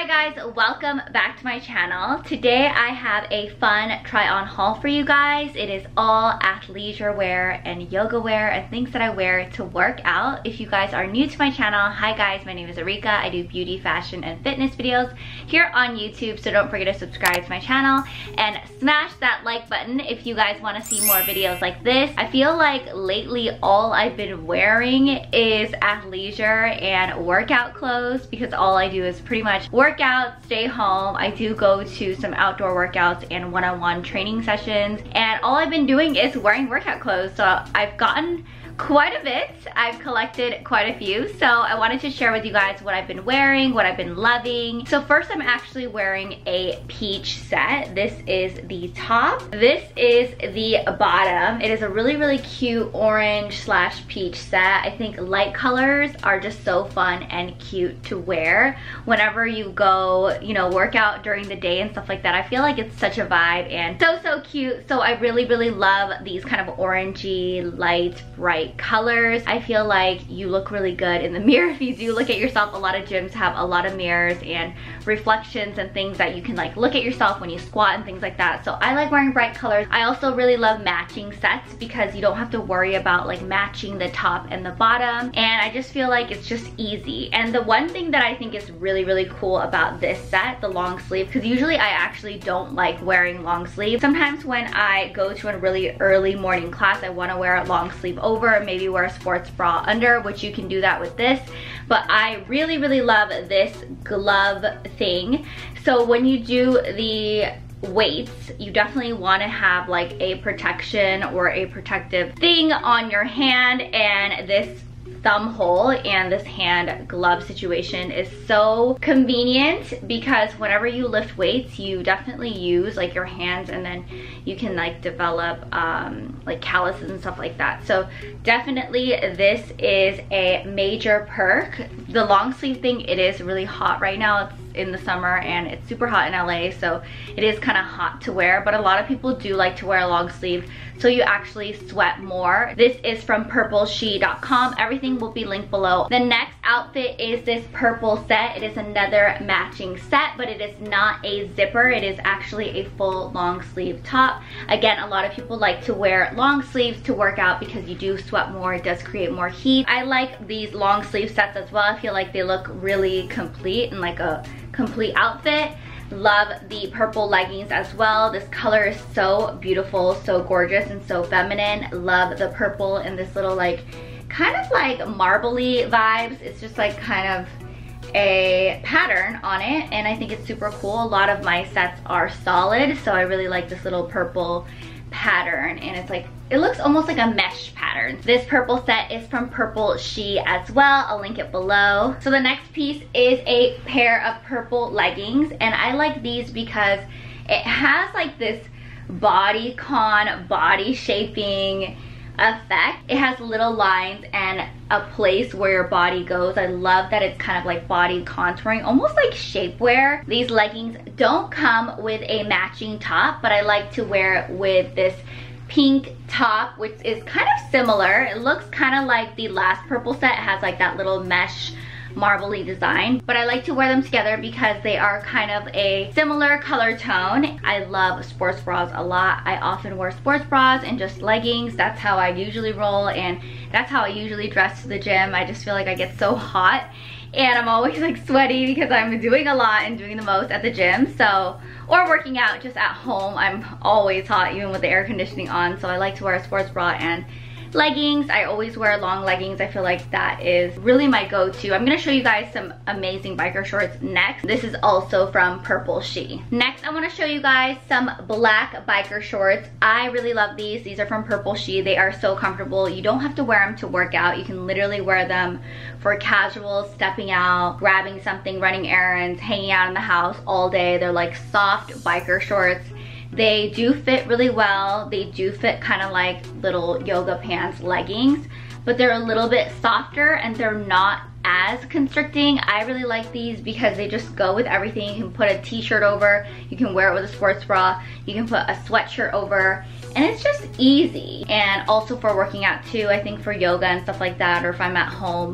guys, welcome back to my channel. Today I have a fun try on haul for you guys. It is all athleisure wear and yoga wear and things that I wear to work out. If you guys are new to my channel, hi guys, my name is Arika. I do beauty, fashion, and fitness videos here on YouTube, so don't forget to subscribe to my channel and smash that like button if you guys want to see more videos like this. I feel like lately all I've been wearing is athleisure and workout clothes because all I do is pretty much work out, stay home. I do go to some outdoor workouts and one-on-one training sessions, and all I've been doing is wearing workout clothes. So I've gotten quite a bit. I've collected quite a few, so I wanted to share with you guys what I've been wearing, what I've been loving. So first, I'm actually wearing a peach set. This is the top. This is the bottom. It is a really cute orange slash peach set. I think light colors are just so fun and cute to wear whenever you go, you know, work out during the day and stuff like that. I feel like it's such a vibe and so cute. So I really love these kind of orangey, light, bright colors. I feel like you look really good in the mirror if you do look at yourself. A lot of gyms have a lot of mirrors and reflections and things that you can like look at yourself when you squat and things like that. So I like wearing bright colors. I also really love matching sets because you don't have to worry about like matching the top and the bottom, and I just feel like it's just easy. And the one thing that I think is really cool about this set, the long sleeve, because usually I actually don't like wearing long sleeve. Sometimes when I go to a really early morning class, I want to wear a long sleeve over, maybe wear a sports bra under, which you can do that with this. But I really love this glove thing. So when you do the weights, you definitely want to have like a protection or a protective thing on your hand, and this thumb hole and this hand glove situation is so convenient because whenever you lift weights, you definitely use like your hands, and then you can like develop like calluses and stuff like that. So definitely this is a major perk. The long sleeve thing, it is really hot right now. It's in the summer and it's super hot in LA, so it is kind of hot to wear, but a lot of people do like to wear a long sleeve so you actually sweat more. This is from purpleshe.com. Everything will be linked below. The next outfit is this purple set. It is another matching set, but it is not a zipper. It is actually a full long sleeve top. Again, a lot of people like to wear long sleeves to work out because you do sweat more. It does create more heat. I like these long sleeve sets as well. I feel like they look really complete and like a complete outfit. Love the purple leggings as well. This color is so beautiful, so gorgeous, and so feminine. Love the purple and this little like kind of like marbly vibes. It's just like kind of a pattern on it, and I think it's super cool. A lot of my sets are solid, so I really like this little purple pattern, and it's like, it looks almost like a mesh pattern. This purple set is from Purple She as well. I'll link it below. So the next piece is a pair of purple leggings, and I like these because it has like this bodycon, body shaping effect. It has little lines and a place where your body goes. I love that it's kind of like body contouring, almost like shapewear. These leggings don't come with a matching top, but I like to wear it with this pink top, which is kind of similar. It looks kind of like the last purple set. It has like that little mesh marbly design, but I like to wear them together because they are kind of a similar color tone. I love sports bras a lot. I often wear sports bras and just leggings. That's how I usually roll, and that's how I usually dress to the gym. I just feel like I get so hot and I'm always like sweaty because I'm doing a lot and doing the most at the gym, so, or working out just at home. I'm always hot even with the air conditioning on, so I like to wear a sports bra and leggings. I always wear long leggings. I feel like that is really my go-to. I'm gonna show you guys some amazing biker shorts next. This is also from Purple She. Next, I wanna show you guys some black biker shorts. I really love these. These are from Purple She. They are so comfortable. You don't have to wear them to work out. You can literally wear them for casual, stepping out, grabbing something, running errands, hanging out in the house all day. They're like soft biker shorts. They do fit really well. They do fit kind of like little yoga pants leggings, but they're a little bit softer and they're not as constricting. I really like these because they just go with everything. You can put a t-shirt over, you can wear it with a sports bra, you can put a sweatshirt over, and it's just easy. And also for working out too, I think for yoga and stuff like that, or if I'm at home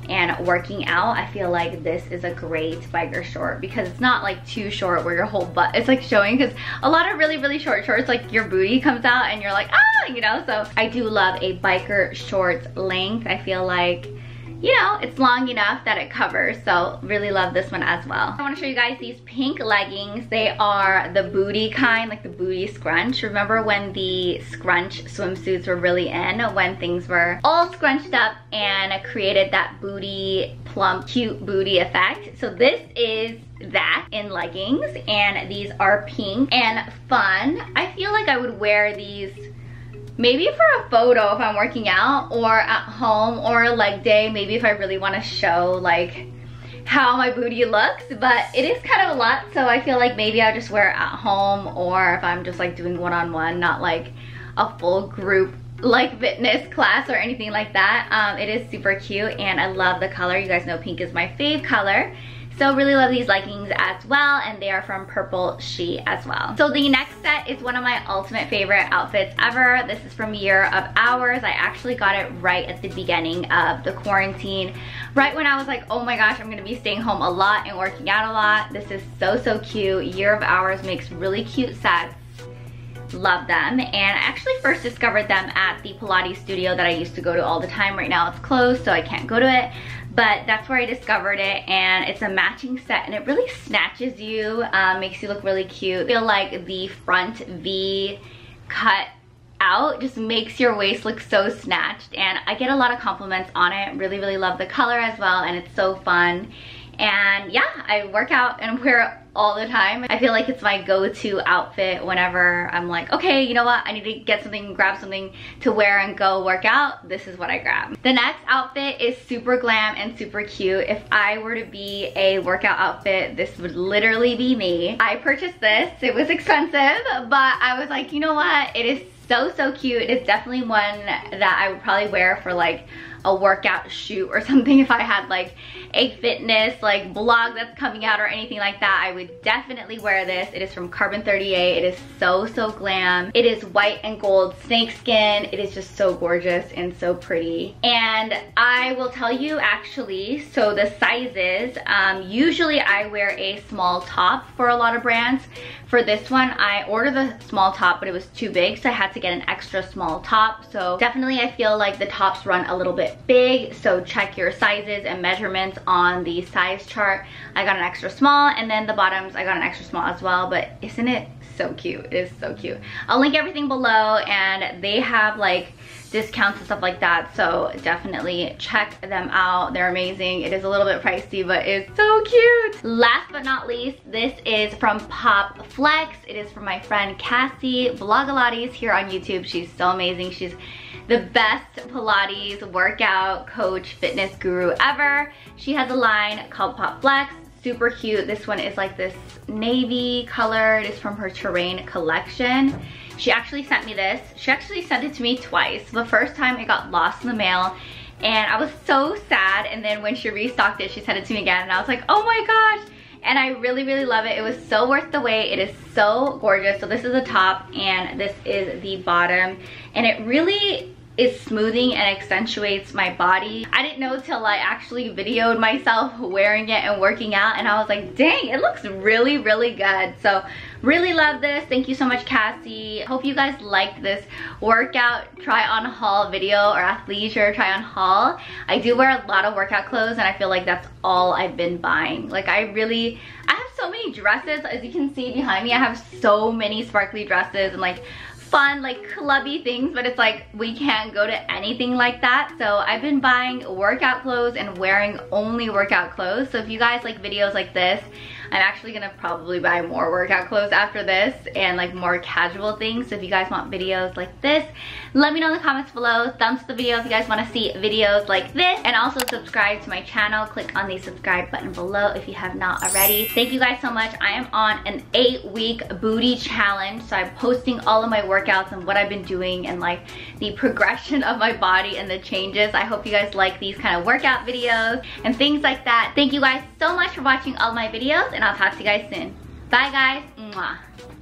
and working out, I feel like this is a great biker short because it's not like too short where your whole butt is like showing, because a lot of really short shorts, like your booty comes out and you're like, ah, you know. So I do love a biker shorts length. I feel like, you know, it's long enough that it covers, so really love this one as well. I want to show you guys these pink leggings. They are the booty kind, like the booty scrunch. Remember when the scrunch swimsuits were really in, when things were all scrunched up and created that booty, plump, cute booty effect? So this is that in leggings, and these are pink and fun. I feel like I would wear these maybe for a photo if I'm working out, or at home, or a leg day, maybe if I really want to show like how my booty looks. But it is kind of a lot, so I feel like maybe I'll just wear it at home, or if I'm just like doing one-on-one, not like a full group like fitness class or anything like that. It is super cute and I love the color. You guys know pink is my fave color. So really love these leggings as well, and they are from Purple She as well. So the next set is one of my ultimate favorite outfits ever. This is from Year of Ours. I actually got it right at the beginning of the quarantine, right when I was like, oh my gosh, I'm gonna be staying home a lot and working out a lot. This is so cute. Year of Ours makes really cute sets. Love them. And I actually first discovered them at the Pilates studio that I used to go to all the time. Right now it's closed, so I can't go to it, but that's where I discovered it, and it's a matching set, and it really snatches you, makes you look really cute. I feel like the front V cut out just makes your waist look so snatched, and I get a lot of compliments on it. Really love the color as well, and it's so fun. And yeah, I work out and wear it all the time. I feel like it's my go-to outfit whenever I'm like, okay, you know what, I need to get something, grab something to wear and go work out. This is what I grab. The next outfit is super glam and super cute. If I were to be a workout outfit, this would literally be me. I purchased this. It was expensive, but I was like, you know what, it is so cute. It's definitely one that I would probably wear for like a workout shoot or something. If I had like a fitness like blog that's coming out or anything like that, I would definitely wear this. It is from Carbon 38. It is so glam. It is white and gold snakeskin. It is just so gorgeous and so pretty. And I will tell you actually, so the sizes, usually I wear a small top for a lot of brands. For this one, I ordered the small top, but it was too big, so I had to get an extra small top. So definitely I feel like the tops run a little bit big, so check your sizes and measurements on the size chart. I got an extra small, and then the bottoms I got an extra small as well. But isn't it so cute? It is so cute. I'll link everything below, and they have like discounts and stuff like that, so definitely check them out. They're amazing. It is a little bit pricey, but it's so cute. Last but not least, this is from Pop Flex. It is from my friend Cassie Blogalates here on YouTube. She's so amazing. She's the best Pilates workout coach fitness guru ever. She has a line called Pop Flex. Super cute. This one is like this navy color. It is from her Terrain collection. She actually sent me this. She actually sent it to me twice. The first time it got lost in the mail, and I was so sad, and then when she restocked it, she sent it to me again, and I was like, oh my gosh. And I really love it. It was so worth the wait. It is so gorgeous. So this is the top, and this is the bottom, and it really is smoothing and accentuates my body. I didn't know till I actually videoed myself wearing it and working out, and I was like, dang, it looks really good. So really love this. Thank you so much, Cassie. Hope you guys liked this workout try on haul video, or athleisure try on haul. I do wear a lot of workout clothes, and I feel like that's all I've been buying. Like I have so many dresses. As you can see behind me, I have so many sparkly dresses and like fun like clubby things, but it's like we can't go to anything like that. So I've been buying workout clothes and wearing only workout clothes. So if you guys like videos like this, I'm actually gonna probably buy more workout clothes after this, and like more casual things. So if you guys want videos like this, let me know in the comments below. Thumbs to the video if you guys want to see videos like this, and also subscribe to my channel. Click on the subscribe button below if you have not already. Thank you guys so much. I am on an 8-week booty challenge, so I'm posting all of my workouts and what I've been doing, and like the progression of my body and the changes. I hope you guys like these kind of workout videos and things like that. Thank you guys so much for watching all my videos, and I'll talk to you guys soon. Bye guys. Mwah.